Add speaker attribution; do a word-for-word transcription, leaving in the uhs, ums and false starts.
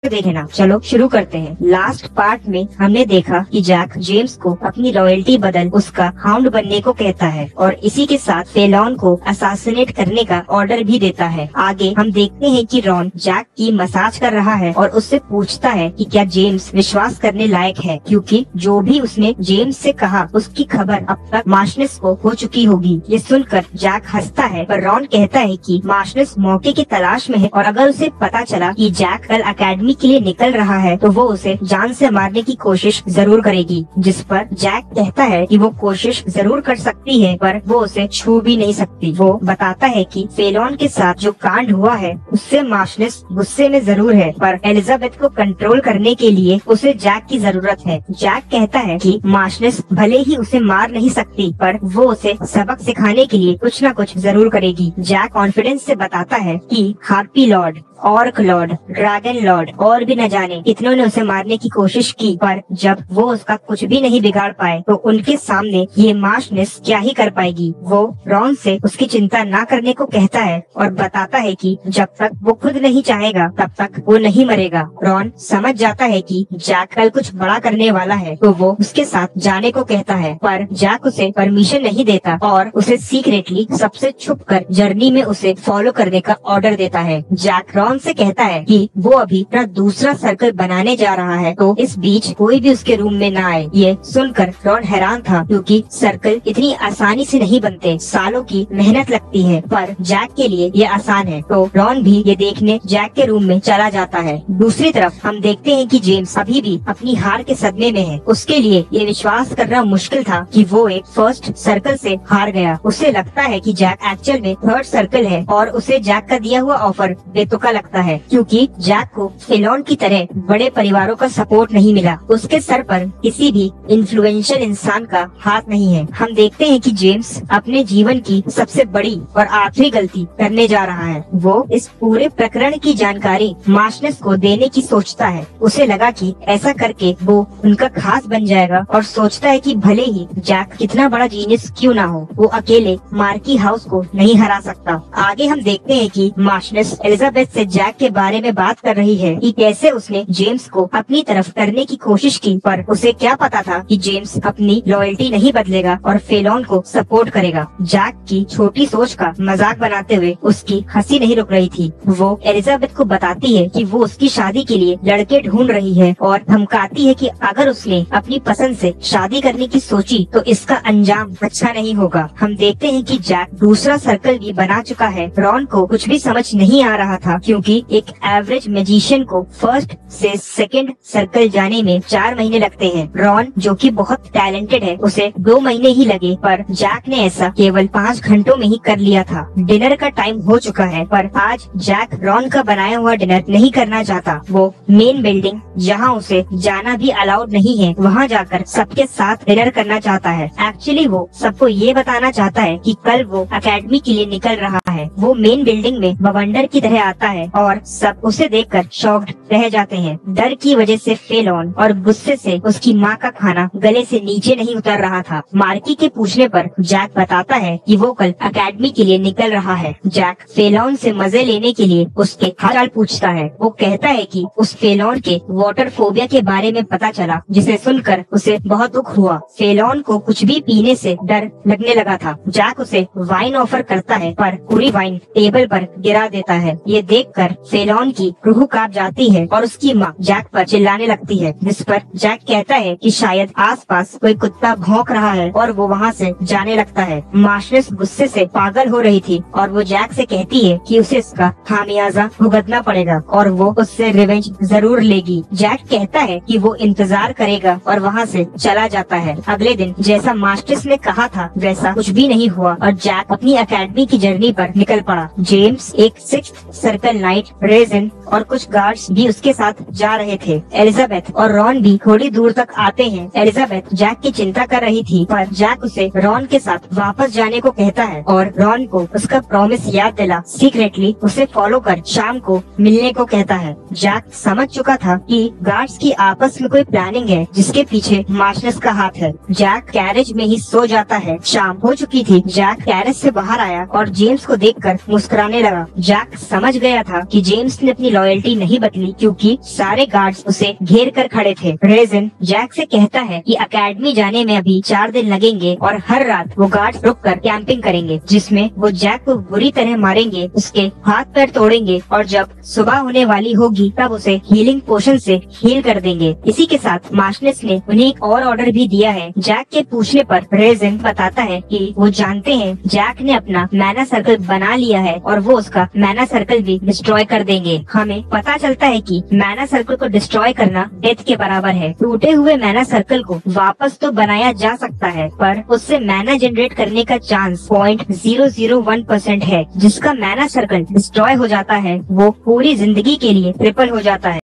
Speaker 1: देखना। चलो शुरू करते हैं। लास्ट पार्ट में हमने देखा कि जैक जेम्स को अपनी रॉयल्टी बदल उसका हाउंड बनने को कहता है और इसी के साथ फेलॉन को असैसिनेट करने का ऑर्डर भी देता है। आगे हम देखते हैं कि रॉन जैक की मसाज कर रहा है और उससे पूछता है कि क्या जेम्स विश्वास करने लायक है, क्योंकि जो भी उसने जेम्स से कहा उसकी खबर अब तक मार्शनेस को हो चुकी होगी। ये सुनकर जैक हंसता है, पर रॉन कहता है कि मार्शनेस मौके की तलाश में है और अगर उसे पता चला कि जैक कल अकेडमी के लिए निकल रहा है तो वो उसे जान से मारने की कोशिश जरूर करेगी। जिस पर जैक कहता है कि वो कोशिश जरूर कर सकती है पर वो उसे छू भी नहीं सकती। वो बताता है कि फेलॉन के साथ जो कांड हुआ है उससे मार्शनेस गुस्से में जरूर है, पर एलिजाबेथ को कंट्रोल करने के लिए उसे जैक की जरूरत है। जैक कहता है कि मार्शनेस भले ही उसे मार नहीं सकती पर वो उसे सबक सिखाने के लिए कुछ न कुछ जरूर करेगी। जैक कॉन्फिडेंस से बताता है कि harpy lord, orc lord, dragon lord और भी न जाने कितनों ने उसे मारने की कोशिश की, पर जब वो उसका कुछ भी नहीं बिगाड़ पाए तो उनके सामने ये मार्शनेस क्या ही कर पाएगी। वो रॉन से उसकी चिंता ना करने को कहता है और बताता है कि जब तक वो खुद नहीं चाहेगा तब तक वो नहीं मरेगा। रॉन समझ जाता है कि जैक कल कुछ बड़ा करने वाला है तो वो उसके साथ जाने को कहता है, पर जैक उसे परमिशन नहीं देता और उसे सीक्रेटली सबसे छुप कर जर्नी में उसे फॉलो करने का ऑर्डर देता है। जैक रॉन से कहता है कि वो अभी अपना दूसरा सर्कल बनाने जा रहा है तो इस बीच कोई भी उसके रूम में ना आए। ये सुनकर रॉन हैरान था, क्योंकि सर्कल इतनी आसानी से नहीं बनते, सालों की मेहनत लगती है, पर जैक के लिए ये आसान है। तो रॉन भी ये देखने जैक के रूम में चला जाता है। दूसरी तरफ हम देखते हैं कि जेम्स अभी भी अपनी हार के सदमे में है। उसके लिए ये विश्वास करना मुश्किल था कि वो एक फर्स्ट सर्कल से हार गया। उसे लगता है कि जैक एक्चुअल में थर्ड सर्कल है और उसे जैक का दिया हुआ ऑफर बेतुका लगता है, क्योंकि जैक को फेलॉन की तरह बड़े परिवारों का सपोर्ट नहीं मिला। उसके सर पर किसी भी इन्फ्लुएंशियल इंसान का हाथ नहीं है। हम देखते हैं कि जेम्स अपने जीवन की सबसे बड़ी और आखिरी गलती करने जा रहा है। वो इस पूरे प्रकरण की जानकारी मार्शनेस को देने की सोचता है। उसे लगा कि ऐसा करके वो उनका खास बन जाएगा और सोचता है कि भले ही जैक कितना बड़ा जीनियस क्यों ना हो, वो अकेले मार्की हाउस को नहीं हरा सकता। आगे हम देखते हैं कि मार्शनेस एलिजाबेथ से जैक के बारे में बात कर रही है कि कैसे उसने जेम्स को अपनी तरफ करने की कोशिश की, पर उसे क्या पता था कि जेम्स अपनी लॉयल्टी नहीं बदलेगा और फेलॉन को सपोर्ट करेगा। जैक की छोटी सोच का मजाक बनाते हुए उसकी हंसी नहीं रुक रही थी। वो एलिजाबेथ को बताती है कि वो उसकी शादी के लिए लड़के ढूंढ रही है और धमकाती है कि अगर उसने अपनी पसंद से शादी करने की सोची तो इसका अंजाम अच्छा नहीं होगा। हम देखते हैं कि जैक दूसरा सर्कल भी बना चुका है। रॉन को कुछ भी समझ नहीं आ रहा था, क्योंकि एक एवरेज मैजिशियन को फर्स्ट से सेकंड सर्कल जाने में चार महीने लगते हैं। रॉन जो कि बहुत टैलेंटेड है, उसे दो महीने ही लगे, पर जैक ने ऐसा केवल पाँच घंटों में ही कर लिया था। डिनर का टाइम हो चुका है, पर आज जैक रॉन का बनाया हुआ डिनर नहीं करना चाहता। वो मेन बिल्डिंग जहाँ उसे जाना भी अलाउड नहीं है वहाँ जाकर सबके साथ डिनर करना चाहता है। एक्चुअली वो सबको ये बताना चाहता है कि कल वो अकेडमी के लिए निकल रहा है। वो मेन बिल्डिंग में बवंडर की तरह आता है और सब उसे देखकर शॉक्ड रह जाते हैं। डर की वजह से फेलॉन और गुस्से से उसकी माँ का खाना गले से नीचे नहीं उतर रहा था। मार्की के पूछने पर जैक बताता है कि वो कल अकेडमी के लिए निकल रहा है। जैक फेलॉन से मजे लेने के लिए उसके हाल पूछता है। वो कहता है कि उस फेलॉन के वाटर फोबिया के बारे में पता चला, जिसे सुनकर उसे बहुत दुख हुआ। फेलॉन को कुछ भी पीने से डर लगने लगा था। जैक उसे वाइन ऑफर करता है, पर पूरी वाइन टेबल पर गिरा देता है। ये देखकर फेलॉन की रूह कांप जाती है और उसकी माँ जैक पर चिल्लाने लगती है, जिस पर जैक कहता है कि शायद आसपास कोई कुत्ता भौंक रहा है और वो वहाँ से जाने लगता है। मार्शनेस गुस्से से पागल हो रही थी और वो जैक से कहती है कि उसे इसका खामियाजा भुगतना पड़ेगा और वो उससे रिवेंज जरूर लेगी। जैक कहता है कि वो इंतजार करेगा और वहाँ से चला जाता है। अगले दिन जैसा मार्शनेस ने कहा था वैसा कुछ भी नहीं हुआ और जैक अपनी अकेडमी की जर्नी पर निकल पड़ा। जेम्स एक सिक्स्थ सर्कल नाइट, रेजन और कुछ गार्ड्स भी उसके साथ जा रहे थे। एलिजाबेथ और रॉन भी थोड़ी दूर तक आते हैं। एलिजाबेथ जैक की चिंता कर रही थी, पर जैक उसे रॉन के साथ वापस जाने को कहता है और रॉन को उसका प्रॉमिस याद दिला सीक्रेटली उसे फॉलो कर शाम को मिलने को कहता है। जैक समझ चुका था कि गार्ड्स की आपस में कोई प्लानिंग है जिसके पीछे मार्शनेस का हाथ है। जैक कैरेज में ही सो जाता है। शाम हो चुकी थी। जैक कैरेज से बाहर आया और जेम्स को देखकर मुस्कुराने लगा। जैक समझ गया था था कि जेम्स ने अपनी लॉयल्टी नहीं बदली क्योंकि सारे गार्ड्स उसे घेर कर खड़े थे। रेजिन जैक से कहता है कि एकेडमी जाने में अभी चार दिन लगेंगे और हर रात वो गार्ड्स रुक कर कैंपिंग करेंगे, जिसमें वो जैक को बुरी तरह मारेंगे, उसके हाथ पैर तोड़ेंगे और जब सुबह होने वाली होगी तब उसे हीलिंग पोशन से हील कर देंगे। इसी के साथ मार्शनेस ने उन्हें एक और ऑर्डर भी दिया है। जैक के पूछने पर रेजिन बताता है कि वो जानते हैं जैक ने अपना मैना सर्कल बना लिया है और वो उसका मैना सर्कल भी डिस्ट्रॉय कर देंगे। हमें पता चलता है कि मैना सर्कल को डिस्ट्रॉय करना डेथ के बराबर है। टूटे हुए मैना सर्कल को वापस तो बनाया जा सकता है, पर उससे मैना जनरेट करने का chance point zero zero one percent है। जिसका मैना सर्कल डिस्ट्रॉय हो जाता है वो पूरी जिंदगी के लिए ट्रिपल हो जाता है।